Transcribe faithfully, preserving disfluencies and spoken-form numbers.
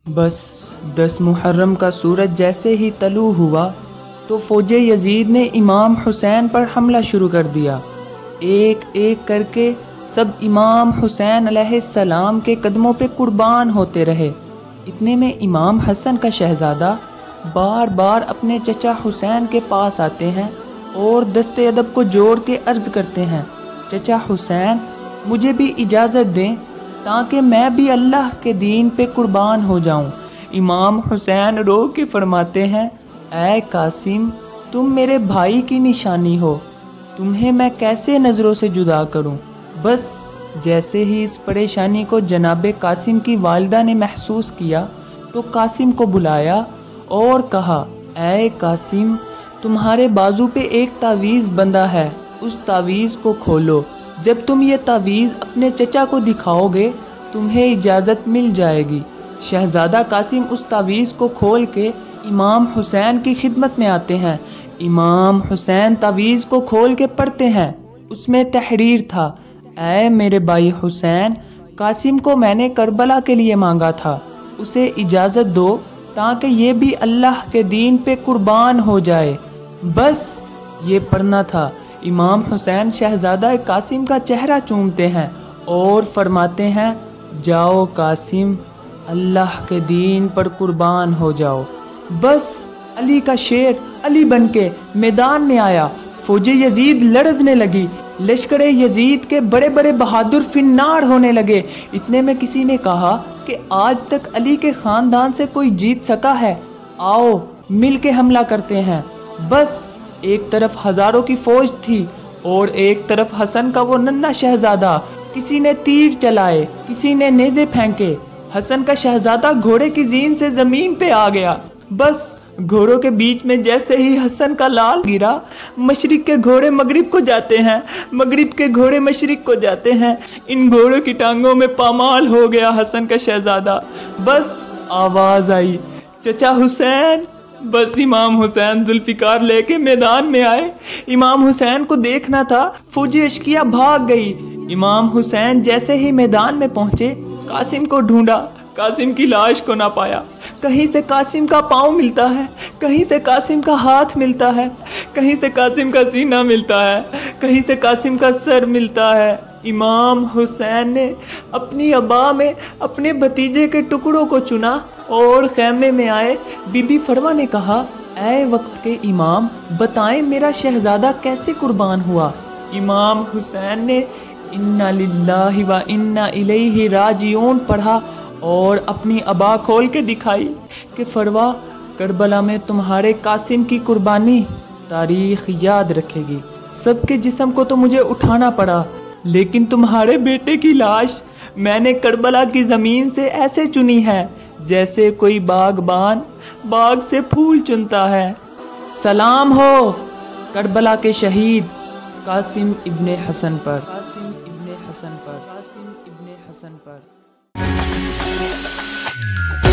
बस दस मुहर्रम का सूरज जैसे ही तलू हुआ तो फ़ौज यजीद ने इमाम हुसैन पर हमला शुरू कर दिया। एक एक करके सब इमाम हुसैन अलैहिस्सलाम के कदमों पे कुर्बान होते रहे। इतने में इमाम हसन का शहज़ादा बार बार अपने चचा हुसैन के पास आते हैं और दस्ते अदब को जोड़ के अर्ज़ करते हैं, चचा हुसैन मुझे भी इजाज़त दें ताकि मैं भी अल्लाह के दीन पे कुर्बान हो जाऊं। इमाम हुसैन रो के फरमाते हैं, ऐ कासिम तुम मेरे भाई की निशानी हो, तुम्हें मैं कैसे नज़रों से जुदा करूं। बस जैसे ही इस परेशानी को जनाबे कासिम की वालिदा ने महसूस किया तो कासिम को बुलाया और कहा, ऐ कासिम तुम्हारे बाजू पे एक तावीज़ बंधा है, उस तावीज़ को खोलो। जब तुम ये तावीज़ अपने चचा को दिखाओगे तुम्हें इजाज़त मिल जाएगी। शहज़ादा कासिम उस तावीज़ को खोल के इमाम हुसैन की खिदमत में आते हैं। इमाम हुसैन तावीज़ को खोल के पढ़ते हैं। उसमें तहरीर था, ऐ मेरे भाई हुसैन कासिम को मैंने करबला के लिए मांगा था, उसे इजाज़त दो ताकि ये भी अल्लाह के दीन पे कुर्बान हो जाए। बस ये पढ़ना था। इमाम हुसैन शहज़ादा कासिम का चेहरा चूमते हैं और फरमाते हैं, जाओ कासिम अल्लाह के दीन पर कुर्बान हो जाओ। बस अली का शेर अली बनके मैदान में आया। फौज यजीद लड़जने लगी, लश्कर यजीद के बड़े बड़े बहादुर फिन्नार होने लगे। इतने में किसी ने कहा कि आज तक अली के ख़ानदान से कोई जीत सका है, आओ मिल के हमला करते हैं। बस एक तरफ हज़ारों की फ़ौज थी और एक तरफ हसन का वो नन्हा शहज़ादा। किसी ने तीर चलाए, किसी ने नेज़े फेंके। हसन का शहज़ादा घोड़े की जीन से ज़मीन पे आ गया। बस घोड़ों के बीच में जैसे ही हसन का लाल गिरा, मशरिक के घोड़े मगरिब को जाते हैं, मगरिब के घोड़े मशरिक को जाते हैं। इन घोड़ों की टांगों में पामाल हो गया हसन का शहज़ादा। बस आवाज़ आई, चचा हुसैन। बस इमाम हुसैन जुल्फ़िकार लेके मैदान में आए। इमाम हुसैन को देखना था, फौज अश्किया भाग गई। इमाम हुसैन जैसे ही मैदान में पहुंचे कासिम को ढूंढा, कासिम की लाश को ना पाया। कहीं से कासिम का पाँव मिलता है, कहीं से कासिम का हाथ मिलता है, कहीं से कासिम का सीना मिलता है, कहीं से कासिम का सर मिलता है। इमाम हुसैन ने अपनी अबा में अपने भतीजे के टुकड़ों को चुना और खैमे में आए। बीबी फरमा ने कहा, ऐ वक्त के इमाम बताएं मेरा शहज़ादा कैसे कुर्बान हुआ। इमाम हुसैन ने इन्ना लिल्लाहि व इन्ना इलैहि राजिऊन पढ़ा और अपनी अबा खोल के दिखाई कि फरवा करबला में तुम्हारे कासिम की कुर्बानी तारीख़ याद रखेगी। सबके जिस्म को तो मुझे उठाना पड़ा, लेकिन तुम्हारे बेटे की लाश मैंने करबला की ज़मीन से ऐसे चुनी है जैसे कोई बागबान बाग से फूल चुनता है। सलाम हो करबला के शहीद कासिम इब्ने हसन पर, कासिम इब्ने हसन पर, कासिम इब्ने हसन पर।